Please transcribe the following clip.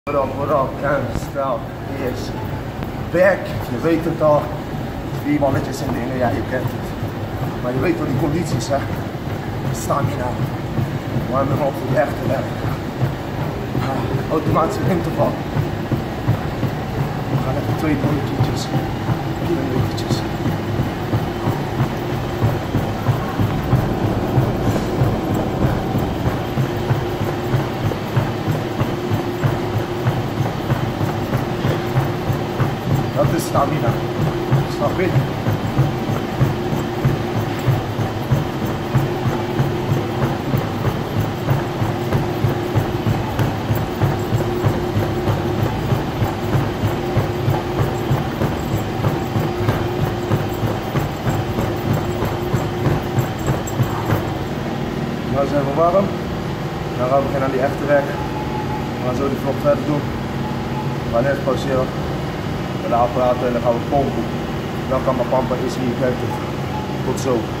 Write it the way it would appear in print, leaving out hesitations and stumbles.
Voorop, en snel, is back, je weet het al, 4 balletjes in dingen, ja je kent het. Maar je weet wel die condities hè, stamina, warm hem op voor het echte werk. Automatische interval. We gaan even 2 kilometertjes. Dat is stamina, snap je? Nou zijn we warm, dan gaan we beginnen aan die echte werk. We gaan zo die vlog verder doen. We gaan net pauzeren. Met de apparaten en dan gaan we pompen. Dan kan mijn pampa is hier buiten. Tot zo.